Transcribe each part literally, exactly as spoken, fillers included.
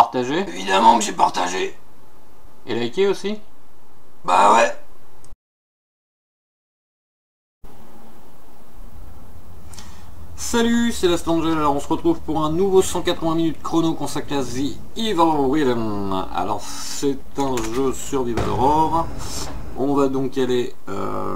partagé? Évidemment que j'ai partagé. Et liké aussi? Bah ouais. Salut, c'est Lastangel, alors on se retrouve pour un nouveau cent quatre-vingts minutes chrono consacré à The Evil Within. Alors c'est un jeu survival horror. On va donc aller euh,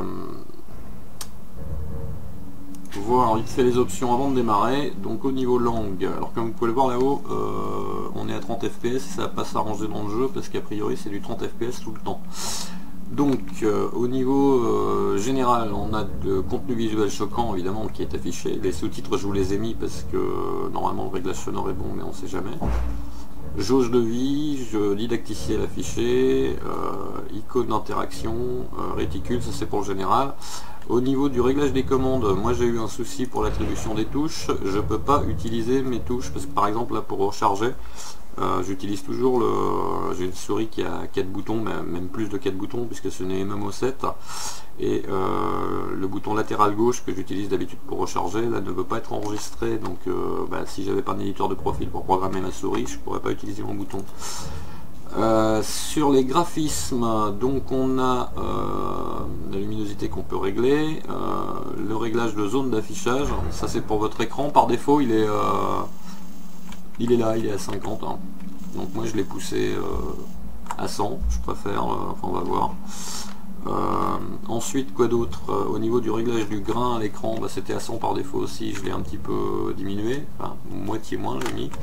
voir vite fait les options avant de démarrer. Donc au niveau langue, alors comme vous pouvez le voir là-haut, euh, on est à trente F P S, ça va pas s'arranger dans le jeu parce qu'a priori c'est du trente F P S tout le temps. Donc euh, au niveau euh, général, on a de contenu visuel choquant évidemment qui est affiché. Les sous-titres je vous les ai mis parce que euh, normalement le réglage sonore est bon mais on sait jamais. Jauge de vie, jeu didacticiel affiché, euh, icône d'interaction, euh, réticule, ça c'est pour le général. Au niveau du réglage des commandes, moi j'ai eu un souci pour l'attribution des touches. Je peux pas utiliser mes touches parce que par exemple là pour recharger, Euh, j'utilise toujours le... j'ai une souris qui a quatre boutons, même plus de quatre boutons puisque ce n'est M M O sept. Et euh, le bouton latéral gauche que j'utilise d'habitude pour recharger, là ne veut pas être enregistré. Donc euh, bah, si j'avais pas un éditeur de profil pour programmer ma souris, je pourrais pas utiliser mon bouton. Euh, sur les graphismes, donc on a euh, la luminosité qu'on peut régler, euh, le réglage de zone d'affichage, ça c'est pour votre écran, par défaut il est... Euh, Il est là, il est à cinquante, hein. Donc moi je l'ai poussé euh, à cent, je préfère, euh, enfin on va voir. Euh, ensuite quoi d'autre, euh, au niveau du réglage du grain à l'écran, bah, c'était à cent par défaut aussi, je l'ai un petit peu diminué, enfin moitié moins j'ai mis.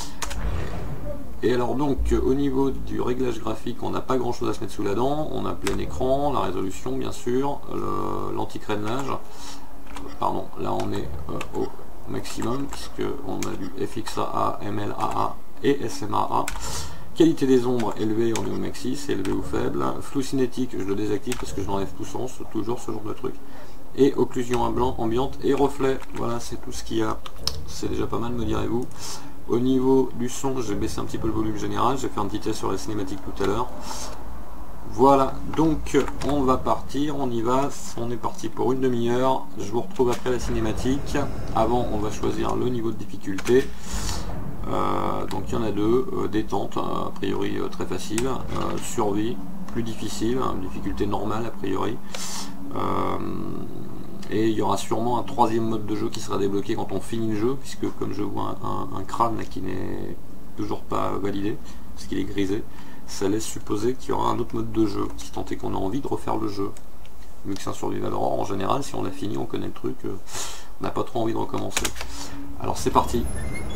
Et alors donc au niveau du réglage graphique, on n'a pas grand chose à se mettre sous la dent, on a plein écran, la résolution bien sûr, l'anti-crénelage, pardon, là on est euh, au maximum puisque on a du F X A A, M L A A et S M A A. Qualité des ombres élevée, on est au maxi, c'est élevé ou faible. Flou cinétique, je le désactive parce que je l'enlève tout sens, toujours ce genre de truc. Et occlusion à blanc, ambiante et reflet, voilà c'est tout ce qu'il y a. C'est déjà pas mal me direz-vous. Au niveau du son, j'ai baissé un petit peu le volume général, j'ai fait un petit test sur les cinématiques tout à l'heure. Voilà, donc on va partir, on y va, on est parti pour une demi-heure, je vous retrouve après la cinématique. Avant on va choisir le niveau de difficulté, euh, donc il y en a deux, euh, détente, a priori euh, très facile, euh, survie, plus difficile, hein, difficulté normale a priori, euh, et il y aura sûrement un troisième mode de jeu qui sera débloqué quand on finit le jeu, puisque comme je vois un, un, un crâne là, qui n'est toujours pas validé, parce qu'il est grisé, ça laisse supposer qu'il y aura un autre mode de jeu, si tant est qu'on a envie de refaire le jeu. Vu que c'est un survival horror, en général, si on l'a fini, on connaît le truc, euh, on n'a pas trop envie de recommencer. Alors c'est parti.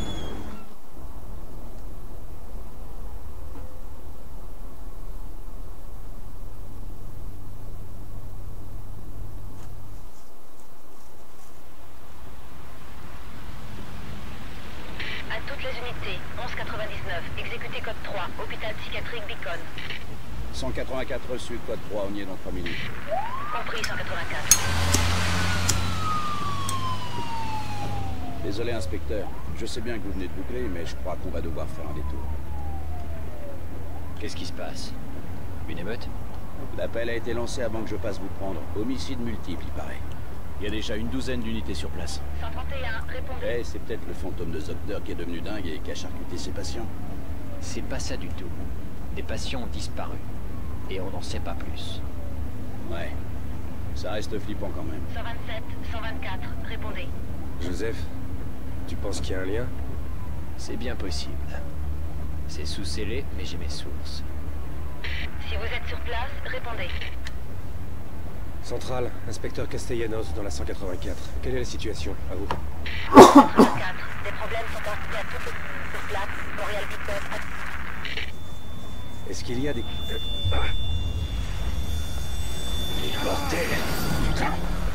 À toutes les unités, onze quatre-vingt-dix-neuf, exécuté code trois, hôpital psychiatrique Beacon. cent quatre-vingt-quatre reçu, code trois, on y est dans trois minutes. Compris, cent quatre-vingt-quatre. Désolé, inspecteur. Je sais bien que vous venez de boucler, mais je crois qu'on va devoir faire un détour. Qu'est-ce qui se passe? Une émeute? L'appel a été lancé avant que je passe vous prendre. Homicide multiple, il paraît. Il y a déjà une douzaine d'unités sur place. cent trente et un, répondez. Eh, c'est peut-être le fantôme de Zogder qui est devenu dingue et qui a charcuté ses patients. C'est pas ça du tout. Des patients ont disparu. Et on n'en sait pas plus. Ouais. Ça reste flippant quand même. cent vingt-sept, cent vingt-quatre, répondez. Joseph, tu penses qu'il y a un lien? C'est bien possible. C'est sous scellé, mais j'ai mes sources. Si vous êtes sur place, répondez. Centrale, inspecteur Castellanos dans la cent quatre-vingt-quatre. Quelle est la situation? À vous. cent quatre-vingt-quatre, des problèmes sont constatés à toutes les sur place, Montréal Beacon. Est-ce qu'il y a des... Bordel! Putain!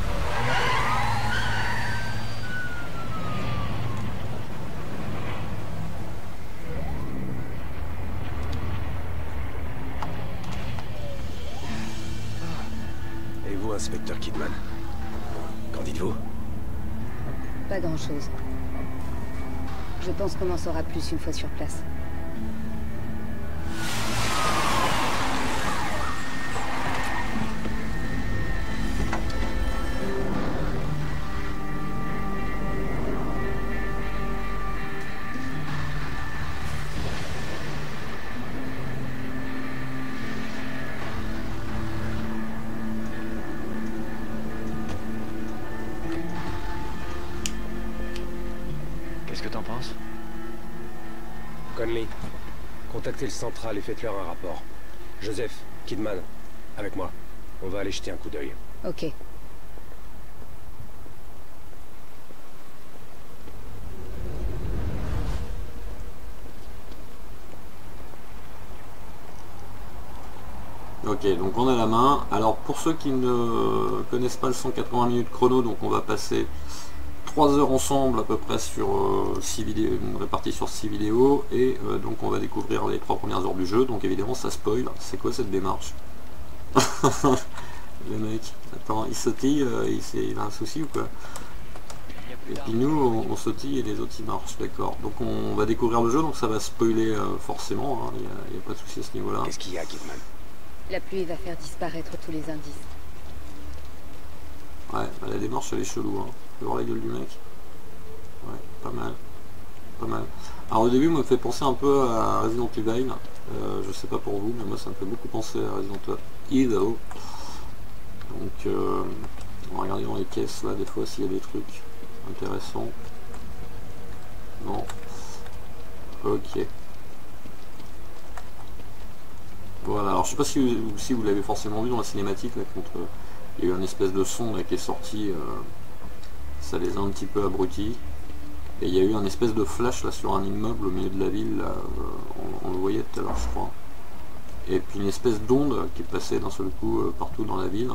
Et vous, inspecteur Kidman? Qu'en dites-vous? Pas grand-chose. Je pense qu'on en saura plus une fois sur place. t'en penses? Conley, contactez le central et faites-leur un rapport. Joseph, Kidman, avec moi. On va aller jeter un coup d'œil. Ok. Ok, donc on a la main. Alors pour ceux qui ne connaissent pas le cent quatre-vingts minutes chrono, donc on va passer trois heures ensemble à peu près sur euh, six vidéos, réparties sur six vidéos, et euh, donc on va découvrir les trois premières heures du jeu, donc évidemment ça spoil. C'est quoi cette démarche? Le mec, attends, il sautille, euh, il, il a un souci ou quoi? Et puis nous on, on sautille et les autres ils marchent, d'accord. Donc on va découvrir le jeu, donc ça va spoiler euh, forcément, il hein, n'y a, a pas de souci à ce niveau là. Qu'est-ce qu'il y a, Kidman? La pluie va faire disparaître tous les indices. Ouais, bah la démarche elle est chelou, hein. Tu peux voir la gueule du mec. Ouais, pas mal. Pas mal. Alors au début, moi, me fait penser un peu à Resident Evil. Euh, je sais pas pour vous, mais moi ça me fait beaucoup penser à Resident Evil. Donc euh, on va regarder dans les caisses là des fois s'il y a des trucs intéressants. Non. Ok. Voilà, alors je sais pas si, si vous l'avez forcément vu dans la cinématique, là, contre, il y a eu une espèce de son là, qui est sorti, euh, ça les a un petit peu abrutis, et il y a eu un espèce de flash là sur un immeuble au milieu de la ville, là, euh, on, on le voyait tout à l'heure je crois, et puis une espèce d'onde qui est passée d'un seul coup euh, partout dans la ville,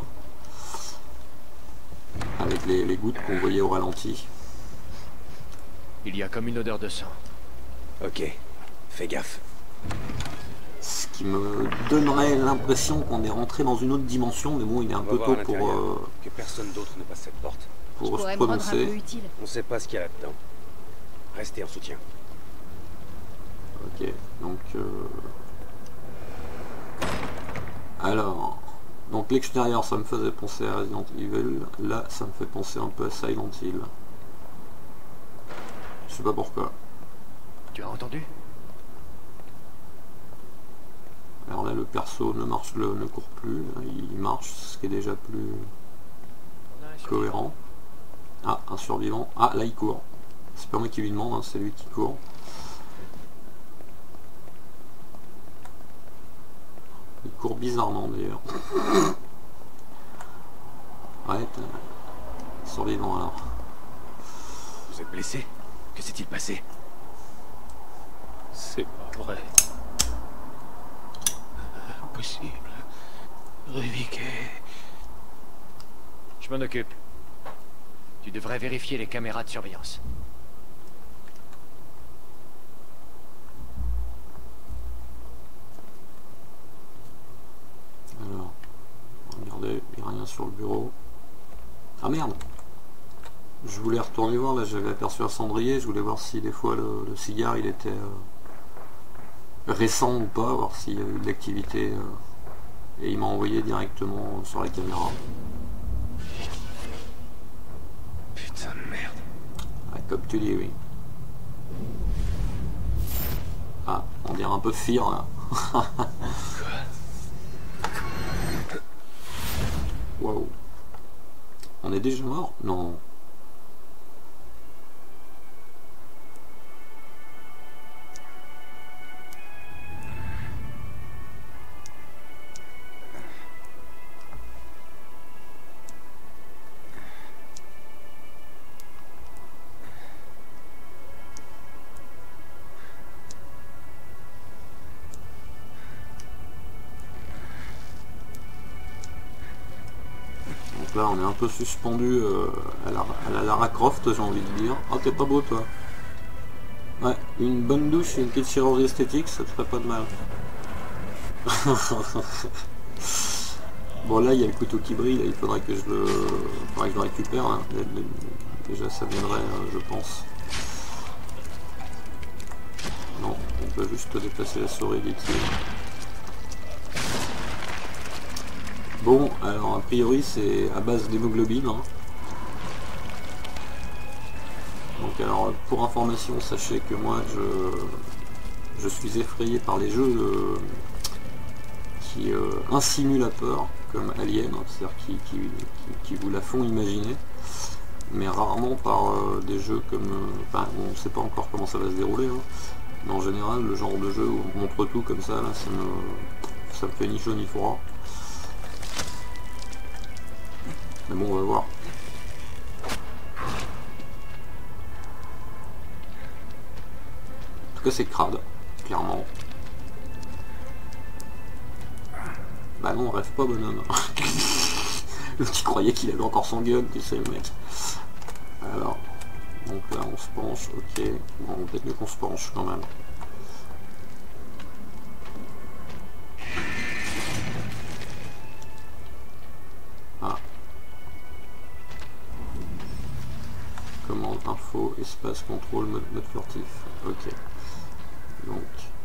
avec les, les gouttes qu'on voyait au ralenti. Il y a comme une odeur de sang. Ok, fais gaffe. Ce qui me donnerait l'impression qu'on est rentré dans une autre dimension, mais bon, il est un On va peu voir tôt à pour, l'intérieur. euh, Que personne d'autre ne passe cette porte. Je pour se pourrais me rendre un prononcer. peu utile. On sait pas ce qu'il y a là-dedans. Restez en soutien. Ok, donc... Euh... Alors... Donc l'extérieur, ça me faisait penser à Resident Evil. Là, ça me fait penser un peu à Silent Hill. Je sais pas pourquoi. Tu as entendu? Alors là, le perso ne marche, le, ne court plus. Il marche, ce qui est déjà plus cohérent. Ah, un survivant. Ah, là, il court. C'est pas moi qui lui demande, hein, c'est lui qui court. Il court bizarrement d'ailleurs. Ouais, survivant alors. Vous êtes blessé? Que s'est-il passé? C'est pas vrai. Impossible. Riviquet. Je m'en occupe. Tu devrais vérifier les caméras de surveillance. Alors, regardez, il n'y a rien sur le bureau. Ah merde! Je voulais retourner voir, là j'avais aperçu un cendrier, je voulais voir si des fois le, le cigare il était euh, récent ou pas, voir s'il y a eu de l'activité. Euh, et il m'a envoyé directement sur la caméra. Putain de merde. Ouais, comme tu dis, oui. Ah, on dirait un peu Fear là. Waouh. On est déjà mort? Non. Là on est un peu suspendu euh, à, la, à la Lara Croft, j'ai envie de dire. Ah, t'es pas beau toi. Ouais, une bonne douche et une petite chirurgie esthétique, ça te ferait pas de mal. Bon là il y a le couteau qui brille, là, il faudrait que je le, faudrait que je le récupère. Hein. Déjà ça viendrait, euh, je pense. Non, on peut juste déplacer la souris liquide. Bon, alors a priori c'est à base d'hémoglobine. Hein. Donc alors pour information, sachez que moi je, je suis effrayé par les jeux euh, qui euh, insinuent la peur, comme Alien, hein, c'est-à-dire qui, qui, qui, qui vous la font imaginer. mais rarement par euh, des jeux comme... Euh, enfin, on ne sait pas encore comment ça va se dérouler, hein, mais en général, le genre de jeu où on montre tout comme ça, là, ça me, ça me fait ni chaud ni froid. Mais bon, on va voir. En tout cas, c'est crade, clairement. Bah non, rêve pas, bonhomme. L'autre, il croyait qu'il avait encore son gun, tu sais, le mec. Alors, donc là, on se penche, ok. Bon, peut-être mieux qu'on se penche, quand même. Ah. Commande, info, espace, contrôle, mode, mode furtif. Ok. Donc...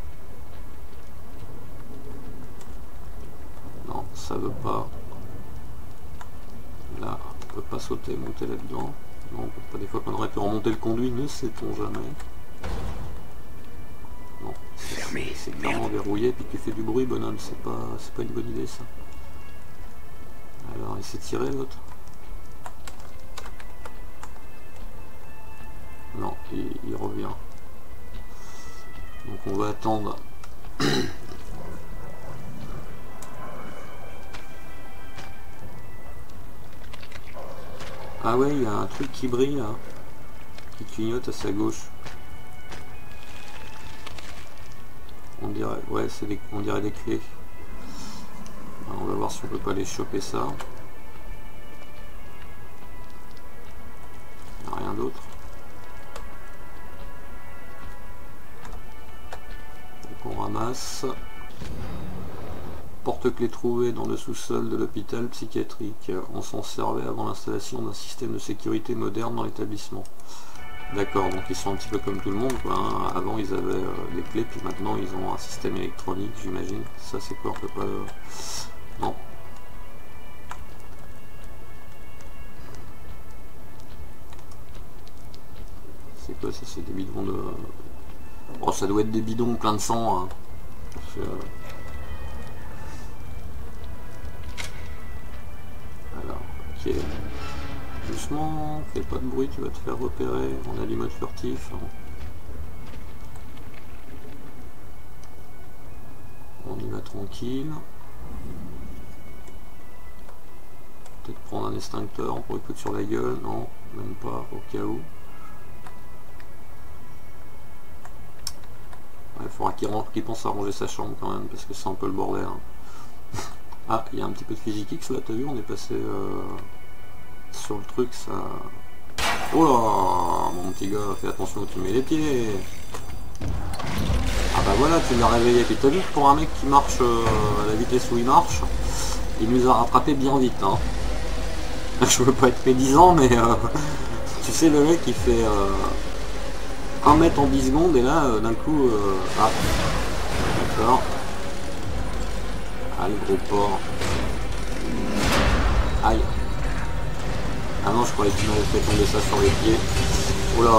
Non, ça veut pas... Là, on peut pas sauter, monter là-dedans. Non, pas des fois qu'on aurait pu remonter le conduit, ne sait-on jamais. Non, c'est clairement verrouillé, puis tu fais du bruit, bonhomme, c'est pas, c'est pas une bonne idée ça. Alors, il s'est tiré l'autre. Non, il, il revient. Donc on va attendre. Ah ouais, il y a un truc qui brille là, qui clignote à sa gauche. On dirait, ouais, c'est des, on dirait des clés. Alors, on va voir si on peut pas les choper ça. Il n'y a rien d'autre. Donc on ramasse. Porte-clés trouvée dans le sous-sol de l'hôpital psychiatrique. On s'en servait avant l'installation d'un système de sécurité moderne dans l'établissement. D'accord, donc ils sont un petit peu comme tout le monde, quoi, hein. Avant ils avaient euh, des clés, puis maintenant ils ont un système électronique, j'imagine. Ça c'est quoi, on peut pas... Euh... Non. C'est quoi ça? C'est des bidons de... Oh, ça doit être des bidons pleins de sang, hein. Parce que, euh... Alors, ok. Doucement, fais pas de bruit, tu vas te faire repérer. On a du mode furtif. Hein. On y va tranquille. Peut-être prendre un extincteur pour écouter sur la gueule. Non, même pas, au cas où. Il ouais, faudra qu'il qu'il pense à ranger sa chambre quand même, parce que c'est un peu le bordel. Hein. Ah, il y a un petit peu de physique X là, t'as vu, on est passé euh, sur le truc, ça... Oh là, mon petit gars, fais attention où tu mets les pieds. Ah bah voilà, tu l'as réveillé. Puis t'as vu que pour un mec qui marche euh, à la vitesse où il marche, il nous a rattrapé bien vite. Hein. Je veux pas être médisant, mais euh, tu sais, le mec il fait euh, un mètre en dix secondes, et là, euh, d'un coup... Euh, ah, d'accord. Ah, le gros porc. Aïe. Ah non, je croyais que tu m'avais fait tomber ça sur les pieds. Oh là.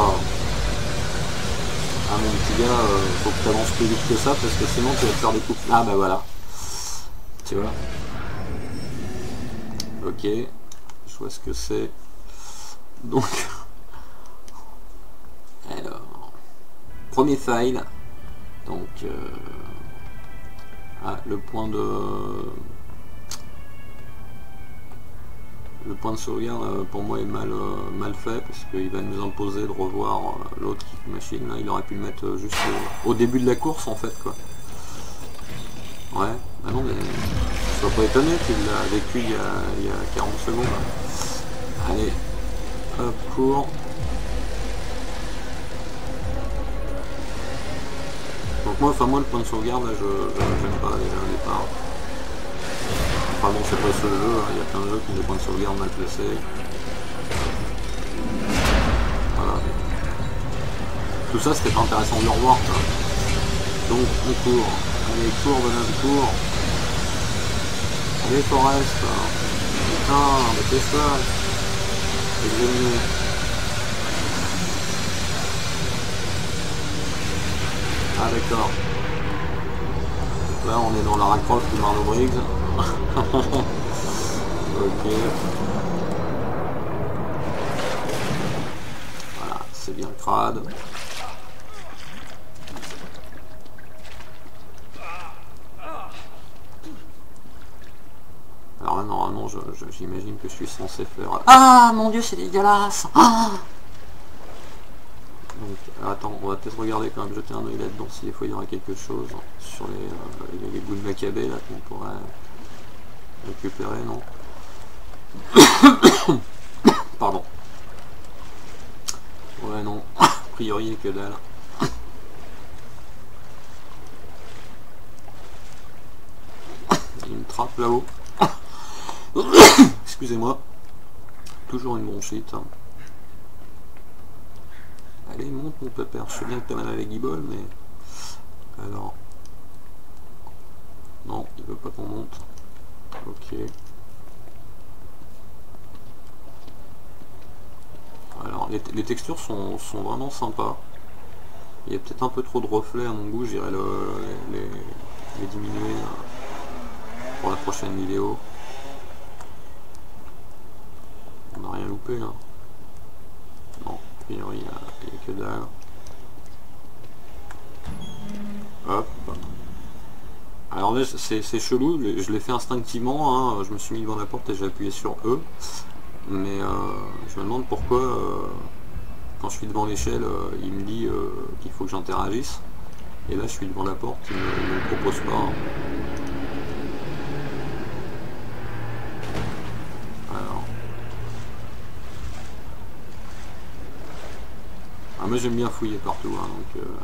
Ah mon petit gars, euh, faut que tu avances plus vite que ça, parce que sinon tu vas te faire des coups. Ah bah voilà. Tu vois. Ok. Je vois ce que c'est. Donc... Alors... Premier file. Donc... Euh... Ah, le point de... Le point de sauvegarde pour moi est mal, euh, mal fait, parce qu'il va nous imposer de revoir euh, l'autre machine. Là, il aurait pu le mettre juste au, au début de la course en fait quoi. Ouais, bah non mais sois pas étonné, tu l'as vécu il y, a, il y a quarante secondes. Allez, hop, cours. Donc moi, enfin moi le point de sauvegarde là, je j'aime pas déjà au départ. Enfin bon, c'est pas ce jeu, hein. Il y a plein de jeux qui ont des points de sauvegarde mal placés. Voilà. Tout ça c'était pas intéressant de le revoir quoi. Donc on court. Allez, cours bonhomme, cours. Allez Forest. Putain, mais qu'est-ce que ça? Examiner. Ah d'accord. Là on est dans Lara Croft ou Marlowe Briggs. Ok. c'est bien crade. Alors là, normalement, j'imagine que je suis censé faire... Ah, mon Dieu, c'est dégueulasse. Ah donc, attends, on va peut-être regarder quand même, jeter un oeil là-dedans, si des fois il y aura quelque chose sur les, euh, les bouts de macabé là qu'on pourrait récupérer, non? Pardon. Ouais, non, a priori, que dalle. Il y a une trappe là-haut. Excusez-moi. Toujours une bronchite. Allez, monte mon pépère. Je sais bien que t'as mal à la guibole, mais... Alors... Non, il veut pas qu'on monte. Ok. Alors, les, les textures sont, sont vraiment sympas. Il y a peut-être un peu trop de reflets à mon goût. J'irai le, les, les, les diminuer pour la prochaine vidéo. On n'a rien loupé là. Non, a priori il n'y a, a que dalle. Hop. Alors là c'est chelou, je l'ai fait instinctivement, hein. Je me suis mis devant la porte et j'ai appuyé sur E. Mais euh, je me demande pourquoi euh, quand je suis devant l'échelle, euh, il me dit euh, qu'il faut que j'interagisse. Et là je suis devant la porte, il ne me, me propose pas. Hein. Ah, moi j'aime bien fouiller partout, hein, donc euh...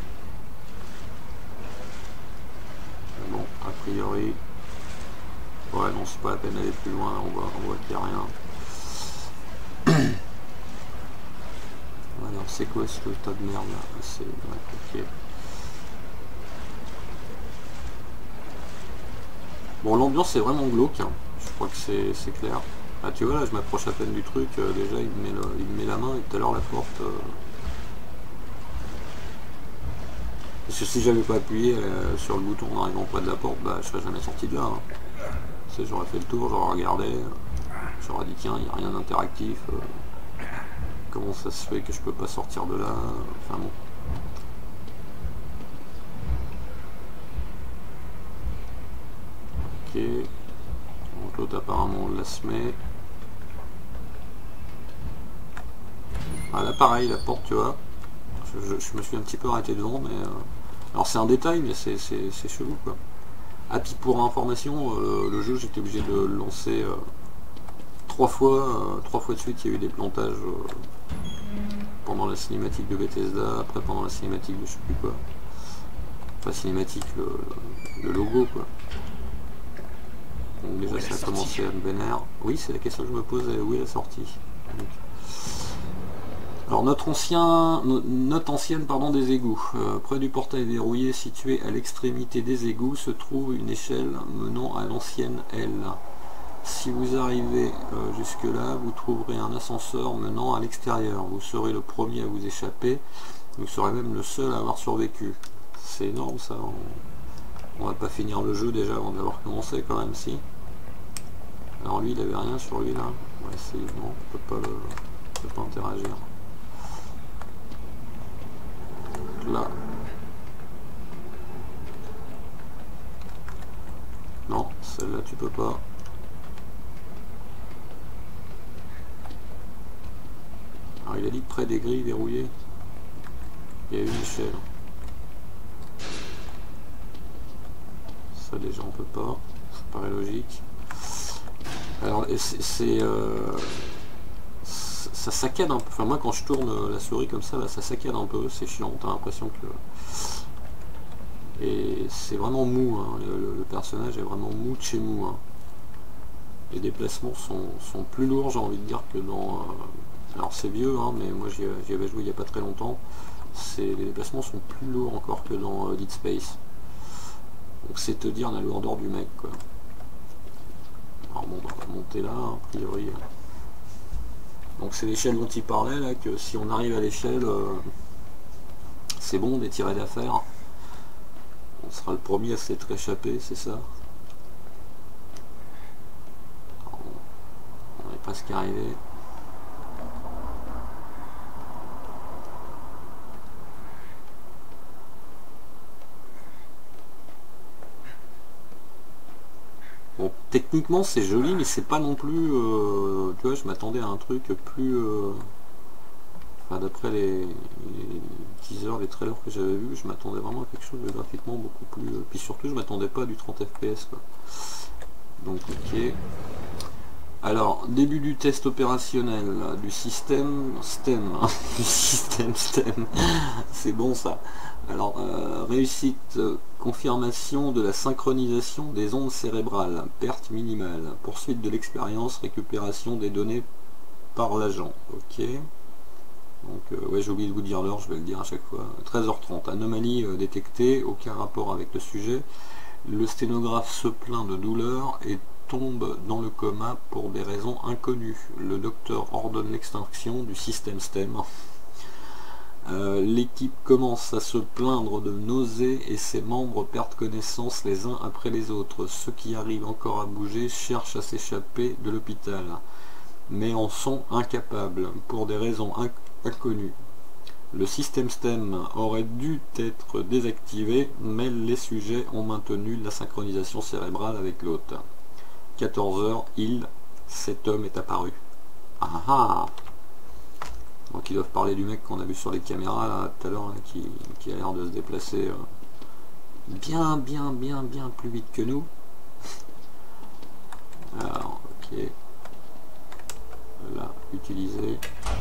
bon, a priori, ouais non c'est pas la peine d'aller plus loin, on voit, on voit qu'il n'y a rien. Alors c'est quoi ce tas de merde là? C'est ouais, ok. Bon, l'ambiance est vraiment glauque, hein. Je crois que c'est clair. Ah tu vois là, je m'approche à peine du truc, euh, déjà il me, met le, il me met la main et tout à l'heure la porte... Euh... Parce que si j'avais pas appuyé euh, sur le bouton en arrivant près de la porte, bah je serais jamais sorti de là. Hein. J'aurais fait le tour, j'aurais regardé, euh, j'aurais dit tiens, il n'y a rien d'interactif. Euh, comment ça se fait que je peux pas sortir de là? Enfin bon. Ok. Donc l'autre apparemment on la se met. Ah là pareil, la porte tu vois. Je, je, je me suis un petit peu arrêté devant, mais... Euh, alors c'est un détail, mais c'est chelou quoi. Ah puis pour information, euh, le jeu j'étais obligé de le lancer euh, trois fois, euh, trois fois de suite. Il y a eu des plantages euh, pendant la cinématique de Bethesda, après pendant la cinématique de je sais plus quoi. Pas cinématique, le, le logo quoi. Donc déjà ça a commencé à me vénère. Oui, c'est la question que je me posais, où est la sortie? Donc, alors notre ancien, notre ancienne pardon, des égouts. Euh, près du portail verrouillé situé à l'extrémité des égouts se trouve une échelle menant à l'ancienne aile. Si vous arrivez euh, jusque là, vous trouverez un ascenseur menant à l'extérieur. Vous serez le premier à vous échapper. Vous serez même le seul à avoir survécu. C'est énorme ça. On, on va pas finir le jeu déjà avant d'avoir commencé quand même si. Alors lui il avait rien sur lui là. On va essayer. Non, on peut pas le, on peut pas interagir. Là. Non, celle-là tu peux pas. Alors il a dit près des grilles verrouillées. Il y a une échelle. Ça déjà on peut pas. Ça paraît logique. Alors c'est... Euh, ça saccade un peu, enfin moi quand je tourne la souris comme ça, là, ça saccade un peu, c'est chiant, t'as l'impression que... Et c'est vraiment mou, hein. le, le personnage est vraiment mou de chez mou. Hein. Les déplacements sont, sont plus lourds, j'ai envie de dire, que dans... Euh... Alors c'est vieux, hein, mais moi j'y avais joué il n'y a pas très longtemps. Les déplacements sont plus lourds encore que dans euh, Dead Space. Donc c'est te dire la lourdeur du mec, quoi. Alors bon, on va monter là, hein, a priori... Donc c'est l'échelle dont il parlait là, que si on arrive à l'échelle, euh, c'est bon, on est tiré d'affaire. On sera le premier à s'être échappé, c'est ça. Alors, on est presque arrivé. Bon, techniquement c'est joli, mais c'est pas non plus... Euh, tu vois, je m'attendais à un truc plus... Euh, enfin, d'après les, les teasers, les trailers que j'avais vus, je m'attendais vraiment à quelque chose de graphiquement beaucoup plus... Euh, puis surtout, je m'attendais pas à du trente F P S, quoi. Donc, ok. Alors, début du test opérationnel là, du système STEM. Du système STEM. C'est bon, ça. Alors, euh, réussite, euh, confirmation de la synchronisation des ondes cérébrales, perte minimale, poursuite de l'expérience, récupération des données par l'agent. Ok. Donc, euh, ouais, j'ai oublié de vous dire l'heure, je vais le dire à chaque fois. treize heures trente, anomalie euh, détectée, aucun rapport avec le sujet. Le sténographe se plaint de douleur et tombe dans le coma pour des raisons inconnues. Le docteur ordonne l'extinction du système STEM. Euh, l'équipe commence à se plaindre de nausées et ses membres perdent connaissance les uns après les autres. Ceux qui arrivent encore à bouger cherchent à s'échapper de l'hôpital, mais en sont incapables pour des raisons inc inconnues. Le système STEM aurait dû être désactivé, mais les sujets ont maintenu la synchronisation cérébrale avec l'hôte. quatorze heures, il, cet homme est apparu. Ah ah. Donc ils doivent parler du mec qu'on a vu sur les caméras là tout à l'heure, qui, qui a l'air de se déplacer euh, bien bien bien bien plus vite que nous. Alors ok. Là, utiliser.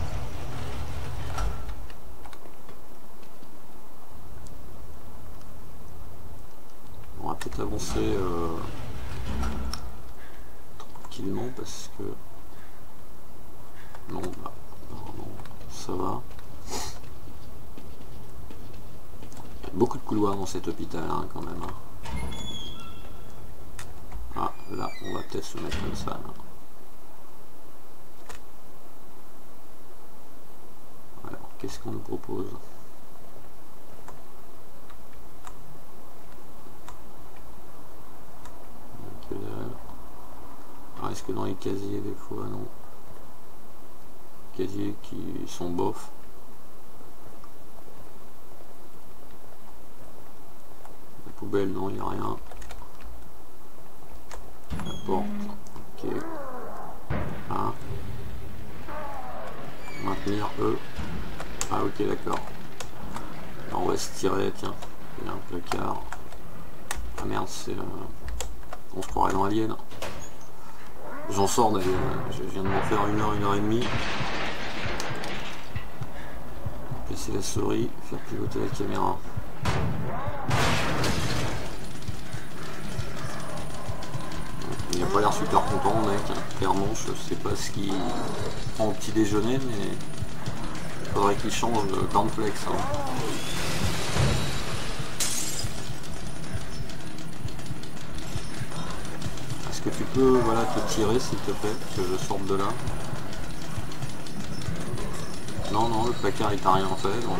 On va peut-être avancer euh, tranquillement parce que non, bah, non, ça va. Il y a beaucoup de couloirs dans cet hôpital hein, quand même. Hein. Ah, là, on va peut-être se mettre comme ça. Là. Alors, qu'est-ce qu'on nous propose ? Ah, est-ce que dans les casiers des fois non, casiers qui sont bof. La poubelle non, il n'y a rien. La porte, ok. Ah. Maintenir E. Ah ok, d'accord. Alors on va se tirer, tiens, il y a un placard. Ah merde, c'est euh... on se croirait dans Alien. J'en sors d'ailleurs, je viens de m'en faire une heure, une heure et demie. Placer la souris, faire pivoter la caméra. Il n'a pas l'air super content mec, hein. Clairement je sais pas ce qu'il prend au petit déjeuner, mais il faudrait qu'il change de cornflakes. Hein. Est-ce que tu peux voilà, te tirer s'il te plaît, que je sorte de là? Non, non, le placard il t'a rien fait, donc...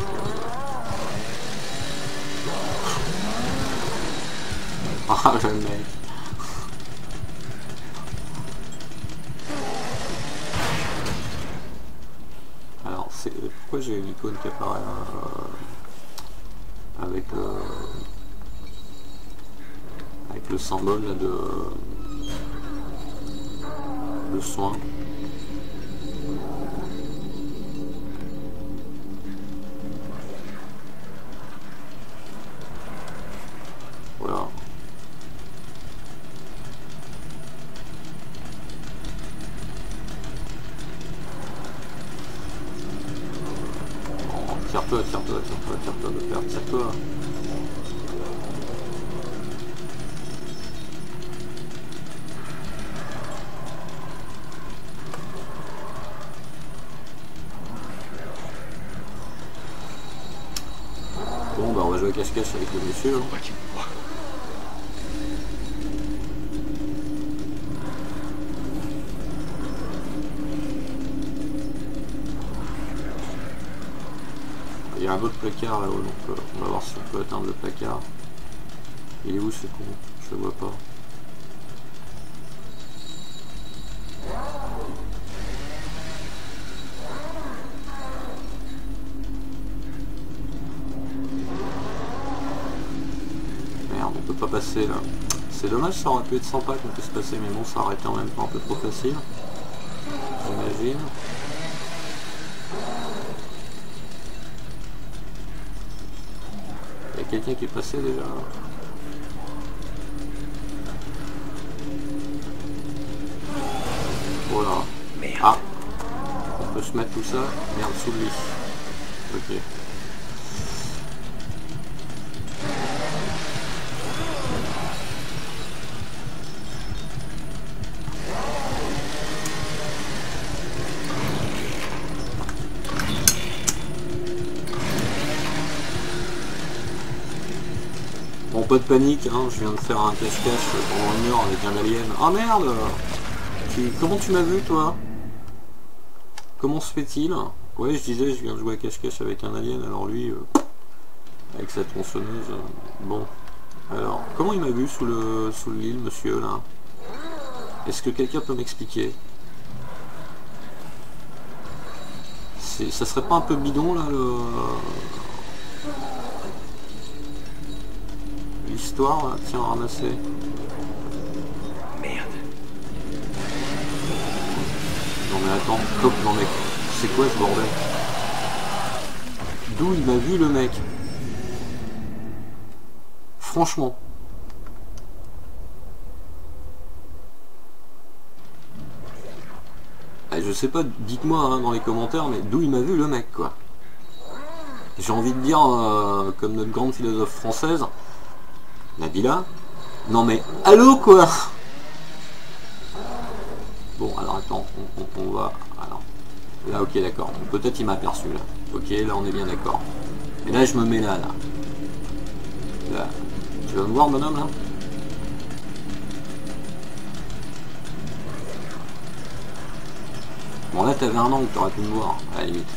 Euh... Ah le mec. Alors, c'est pourquoi j'ai une icône qui apparaît euh... avec euh... avec le symbole là, de... le soin. Voilà. Oh, tire-toi, tire-toi, tire-toi, tire-toi de perdre, tire-toi. Bon bah on va jouer cache-cache avec le monsieur. Hein. Il y a un autre placard là-haut, donc euh, on va voir si on peut atteindre le placard. Il est où ce con? Je le vois pas. Merde, on peut pas passer là. C'est dommage, ça aurait pu être sympa qu'on puisse passer, mais bon, ça aurait été en même temps un peu trop facile. J'imagine. Il y a quelqu'un qui est passé déjà. Voilà. Merde. Ah, on peut se mettre tout ça. Merde, sous le lit. Ok. Bon, pas de panique, hein, je viens de faire un cache-cache pendant une heure avec un alien. Ah merde! Tu... Comment tu m'as vu, toi? Comment se fait-il? Ouais, je disais, je viens de jouer à cache-cache avec un alien, alors lui, euh, avec sa tronçonneuse. Euh, bon. Alors, comment il m'a vu sous le sous l'île, monsieur, là? Est-ce que quelqu'un peut m'expliquer? Ça serait pas un peu bidon, là, le... l'histoire, là? Tiens, ramasser. Merde. Non mais attends, top, non mec, c'est quoi ce bordel? D'où il m'a vu le mec? Franchement. Ah, je sais pas, dites-moi hein, dans les commentaires, mais d'où il m'a vu le mec, quoi. J'ai envie de dire, euh, comme notre grande philosophe française, Nabila, non mais, allô quoi? Bon, alors attends, on, on, on va... Alors, là, ok, d'accord. Peut-être il m'a aperçu, là. Ok, là, on est bien d'accord. Et là, je me mets là, là. Là. Tu vas me voir, bonhomme, là? Bon, là, t'avais un angle, t'aurais pu me voir, à la limite.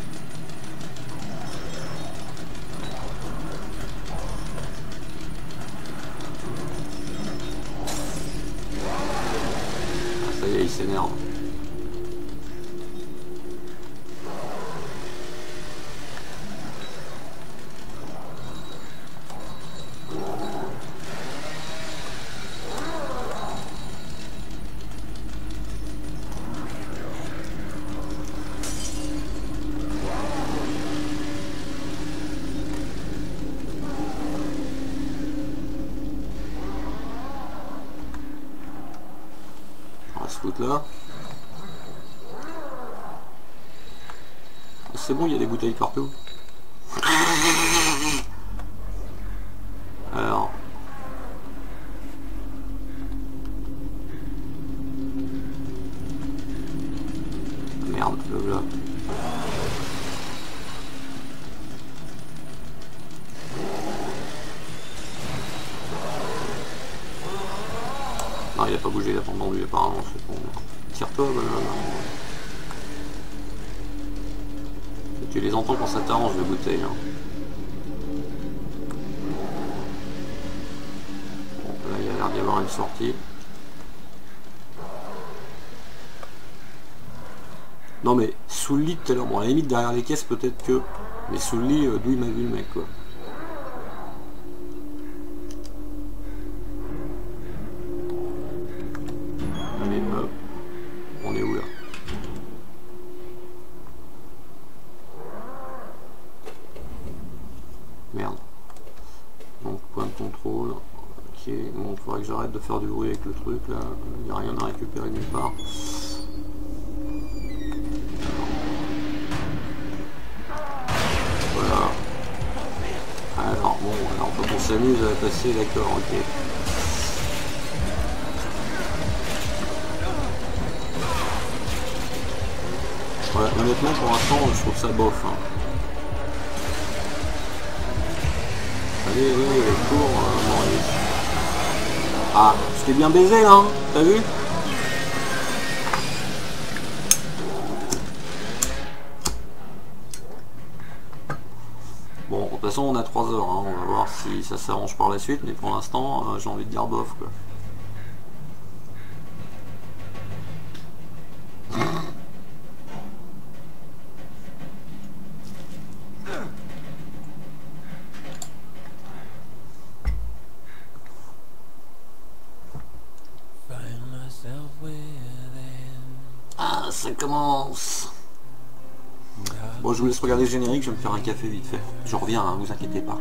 Ah, ça y est, il s'énerve. Là. C'est bon, il y a des bouteilles partout. Alors. Merde, le voilà. Non, il a pas bougé, il a pas entendu apparemment, c'est bon. Tire-toi, voilà. Tu les entends quand ça t'arrange, les bouteilles. Hein. Bon, là, il y a l'air d'y avoir une sortie. Non mais, sous le lit tout à l'heure, bon à la limite derrière les caisses peut-être que... Mais sous le lit, euh, d'où il m'a vu le mec, quoi. Allez, hop. On est où là? Merde. Donc point de contrôle. Ok. Bon, il faudrait que j'arrête de faire du bruit avec le truc là. Il n'y a rien à récupérer nulle part. Voilà. Alors bon, alors quand on s'amuse à passer, d'accord, ok. Ouais, honnêtement pour l'instant je trouve ça bof. Hein. Allez, allez, allez, cours, euh, Maurice. Ah, je t'ai bien baisé là, hein, t'as vu? Bon, de toute façon on a trois heures, hein, on va voir si ça s'arrange par la suite, mais pour l'instant euh, j'ai envie de dire bof quoi. Ah, ça commence. Bon, je vous laisse regarder le générique, je vais me faire un café vite fait. Je reviens, hein, vous inquiétez pas.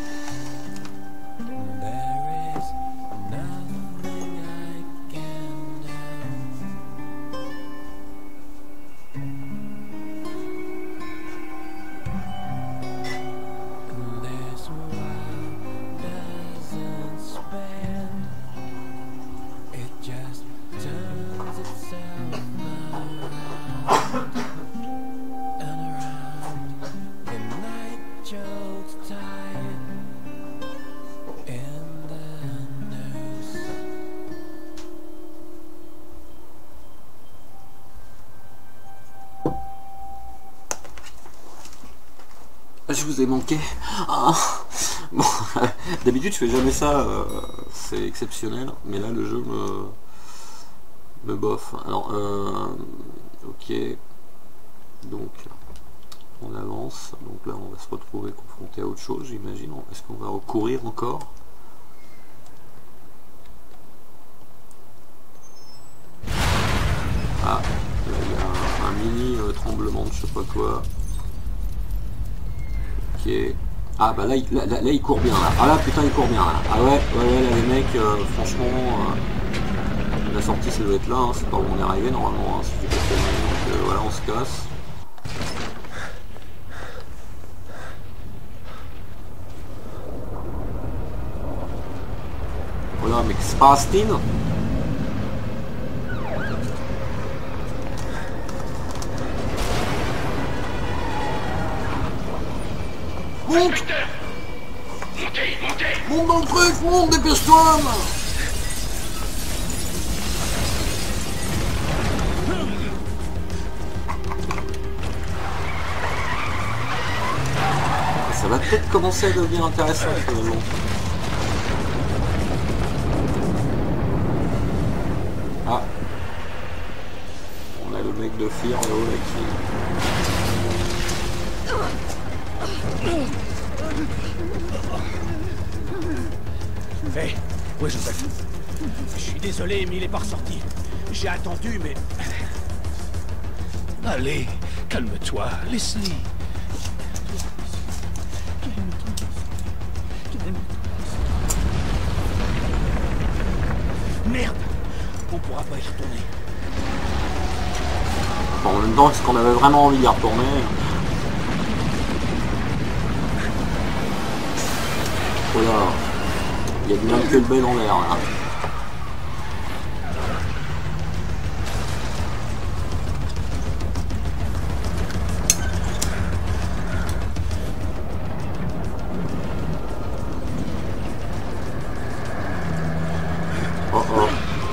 Je vous ai manqué. Ah. Bon, d'habitude je fais jamais ça, euh, c'est exceptionnel, mais là le jeu me, me bof. Alors, euh, ok, donc on avance, donc là on va se retrouver confronté à autre chose, j'imagine. Est-ce qu'on va recourir encore? Ah, là il y a un, un mini euh, tremblement de je sais pas quoi. Ah bah là il, là, là, là il court bien là. Ah là putain il court bien là. Ah ouais, ouais, ouais là les mecs euh, franchement euh, la sortie ça doit être là, hein. C'est pas où on est arrivé normalement, hein, si j'ai pas fait. Donc euh, voilà on se casse. Voilà mais qu'est-ce qui se passe-t-il? Monte! Montez, montez! Monte dans le truc, monte, dépêche-toi! Ça va peut-être commencer à devenir intéressant finalement. Ah! On a le mec de Fear là-haut là qui... Hé, hey, où est Joseph? Je suis désolé, mais il est pas ressorti. J'ai attendu, mais... Allez, calme-toi, Leslie. Merde! On pourra pas y retourner. Bon, en même temps, est-ce qu'on avait vraiment envie d'y retourner? Voilà. Il y a du mal que le bel en l'air là. Oh oh.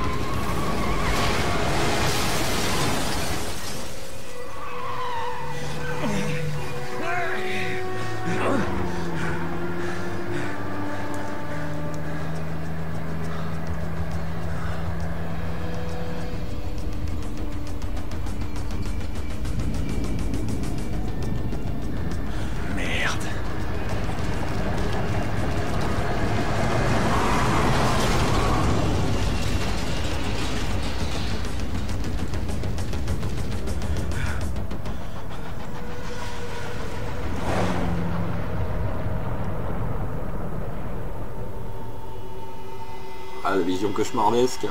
Ah, la vision cauchemardesque.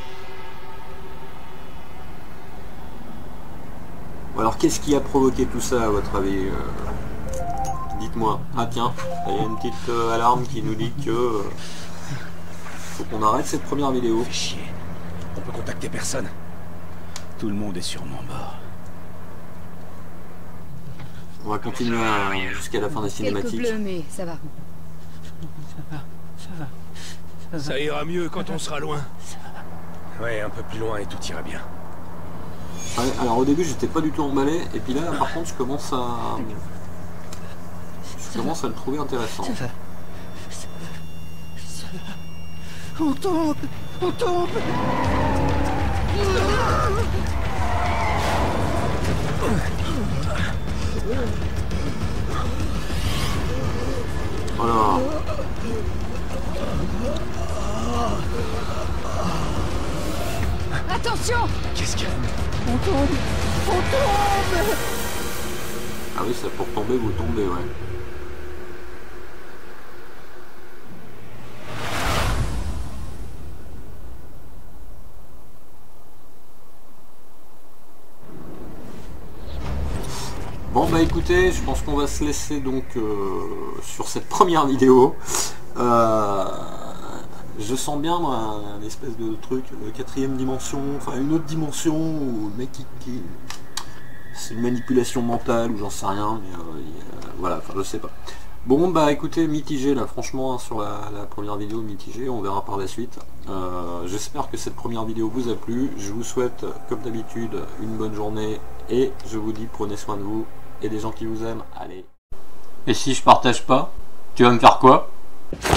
Alors qu'est-ce qui a provoqué tout ça à votre avis? euh, Dites-moi. Ah tiens, il y a une petite euh, alarme qui nous dit que euh, faut qu'on arrête cette première vidéo. Fais chier. On peut contacter personne. Tout le monde est sûrement mort. On va continuer à- jusqu'à la fin des Quelques cinématiques. bleus, mais ça va. Ça va, ça va. Ça va. Ça ira mieux quand on sera loin. Ouais, un peu plus loin et tout ira bien. Ouais, alors au début j'étais pas du tout emballé et puis là par contre je commence à je commence à le trouver intéressant. Ça va. Ça va. Ça va. On tombe. On tombe. Voilà. Attention! Qu'est-ce qu'il y a? On tombe! On tombe! Ah oui, ça pour tomber, vous tombez, ouais. Bon bah écoutez, je pense qu'on va se laisser donc euh, sur cette première vidéo. Euh, je sens bien moi, un, un espèce de truc, euh, quatrième dimension, enfin une autre dimension où le mec qui... qui... c'est une manipulation mentale ou j'en sais rien, mais euh, il, euh, voilà, enfin je sais pas. Bon bah écoutez, mitigé là, franchement hein, sur la, la première vidéo mitigé, on verra par la suite. Euh, J'espère que cette première vidéo vous a plu, je vous souhaite comme d'habitude une bonne journée et je vous dis prenez soin de vous et des gens qui vous aiment, allez. Et si je partage pas, tu vas me faire quoi ?